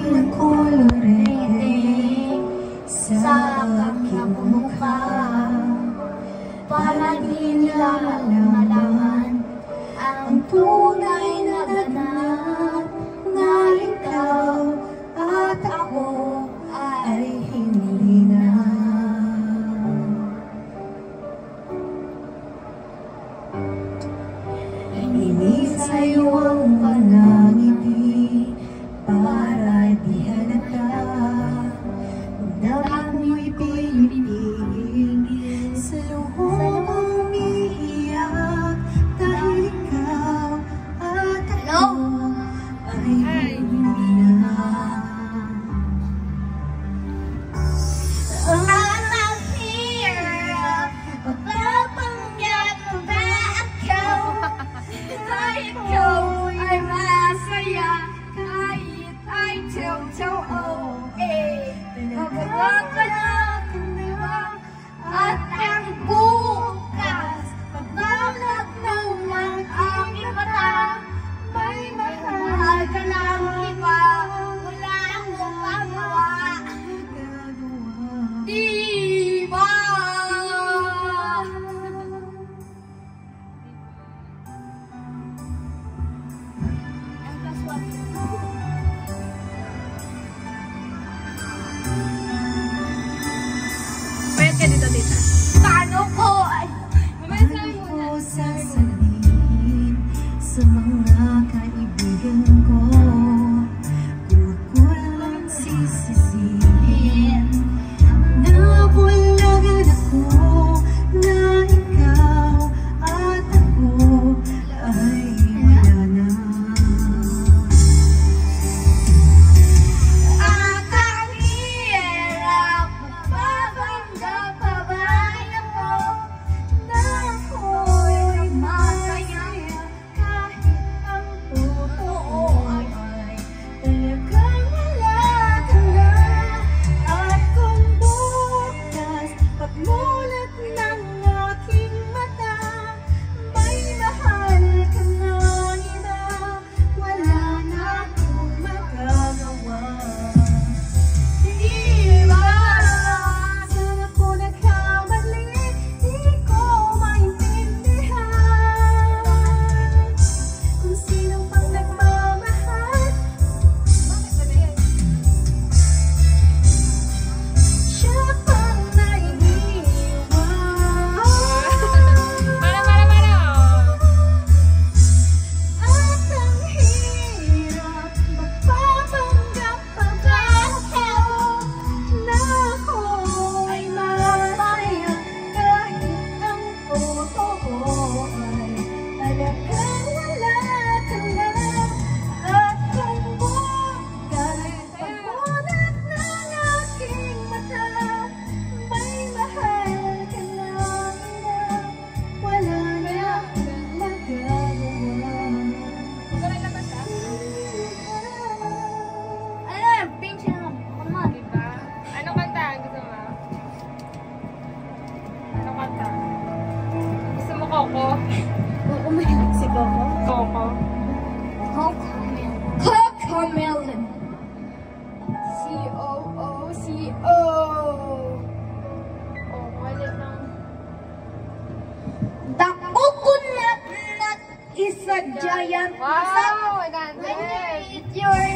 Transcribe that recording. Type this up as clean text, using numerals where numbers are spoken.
na kolorete sa aking mukha, para di nila malaman ang tunay na ganap na ikaw at ako ay hindi na. Init sa'yo ang panangiti para di halata. Dapat mo'y pinipiling sa loob ang umiiyak, dahil ikaw at ako ay hindi na. Ang hirap, magpapanggap mo ba ako? Kahit ikaw ay masaya, kahit ay totoo, magagawa ka lang, di ba? At ang bukas, pagbalag ng aking mata, may mahal ka lang iba, wala akong magawa. Di ba? Pwede ka dito, tita. Paano ko ay sasabihin sa mga kaibigan ko? Kukulang sisisihin na bulagan ako, na ikaw at ako ay wala na. At ang hirap, magpapanggap pa ba ako na ako'y masaya, kahit ang totoo ay talagang wala ka na. At kung bukas, pagmulat ng aking mata, may mahal ka na iba, wala na akong magagawa. Di ba? Sana ko nagkamali, di ko maintindihan kung sino pang nagmamahal. Siya pang naiiwan. At ang hirap, magpapanggap pa ba ako na ako'y masaya, kahit ang totoo ay talagang wala ka na. At kung bukas, pagmulat ng aking mata, may mahal ka na iba, wala na akong magagawa. Pink siya nga. Come on. Diba? Ano kanta? Gusto mo? Ano kanta? Gusto mo Coco? Oo, mahilig si Coco. Coco? Cocomelon. C-O-O-C-O. Oh, wala lang. The coconut nut is a giant. Wow! When you eat your